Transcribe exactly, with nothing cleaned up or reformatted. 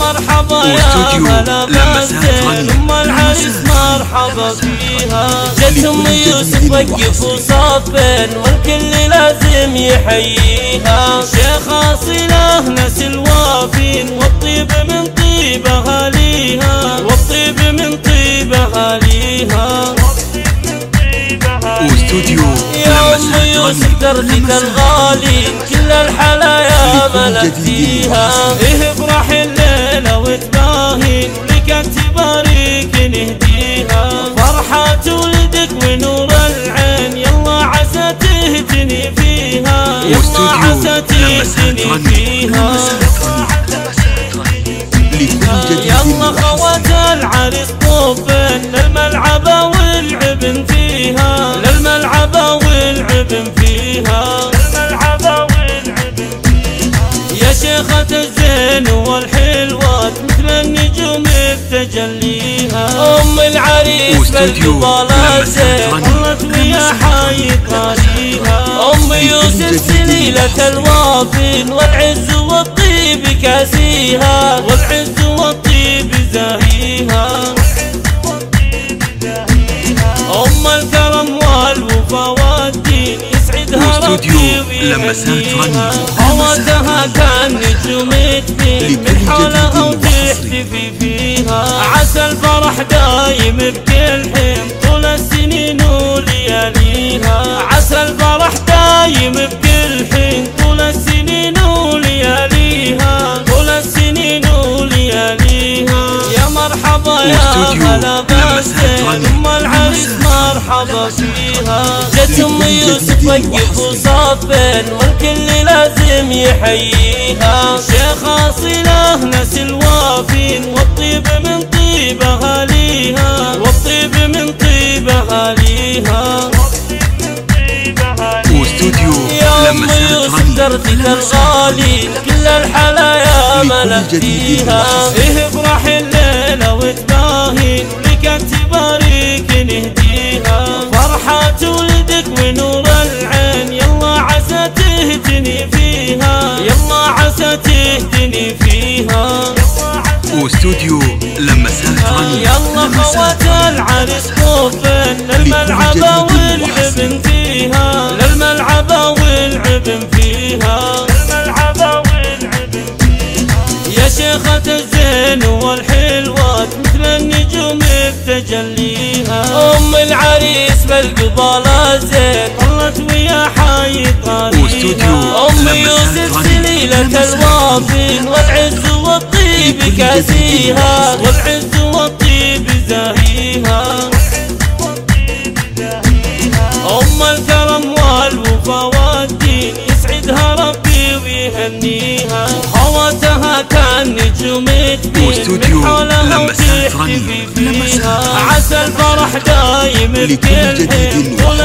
مرحبا يا هلا بالزين، ام العريس مرحبا فيها. جت ام يوسف وقف وصافين والكل لازم يحييها. شيخ اصيله ناس الوافين والطيب من طيب اهاليها، والطيب من طيب اهاليها. واستوديو يا ام يوسف درجة الغالي كل الحلايا ملكتيها. ايه افرح الليلة وتباهين ولك انت بارك نهديها. فرحة ولدك ونور العين يلا عسى تهتني فيها، يلا عسى تهتني فيها. يلا خوات العريس طوفن للملعبة والعبن فيها، للملعبة والعبن فيها، للملعبة والعبن فيها. يا شيخة الزين والحلوات مثل النجوم بتجليها. ام العريس بالقبالة زين طلت ويا حي طاليها. ام يوسف سليلة الوافين والعز والطيب كاسيها، والعز والطيب زاهيها. ام الكرم والوفا والدين يسعدها ربي ويهنيها. خواتها كان نجوم تبين من حولها وتحتفي فيها. عسى الفرح دايم بكل حين طول السنين ولياليها. عسى الفرح دايم بكل حين طول السنين ولياليها، طول السنين ولياليها. يا مرحبا يا هلا بالزين، ام العريس مرحبا فيها. جت ام يوسف وقف وصافين والكل لازم يحييها. شيخ اصيله ناس الوافين والطيب من طيب اهاليها، والطيب من طيب اهاليها. يا ام يوسف درجة الغالي كل الحلايا ملكتيها. ايه افرح الليلة وتباهين ولك انت بارك نهديها. فرحة ولدك ونور العين يلا عسى تهتني فيها، يلا عسى تهتني فيها. واستوديو لمسات رنين. يلا خوات العريس طوفن للملعبة والعبن فيها، للملعبة والعبن فيها، للملعبة والعبن فيها. يا شيخة الزين والحلوات مثل النجوم بتجليها. ام العريس بالقبالة زين طلت ويا حي طاليها. ام يوسف سليلة الوافين والعز والطيب كاسيها، والعز والطيب زاهيها. ام الكرم والوفا والدين يسعدها ربي ويهنيها. خواتها كان نجوم تبين من حولها وتحتفي فيها. عسى الفرح دايم بكل حين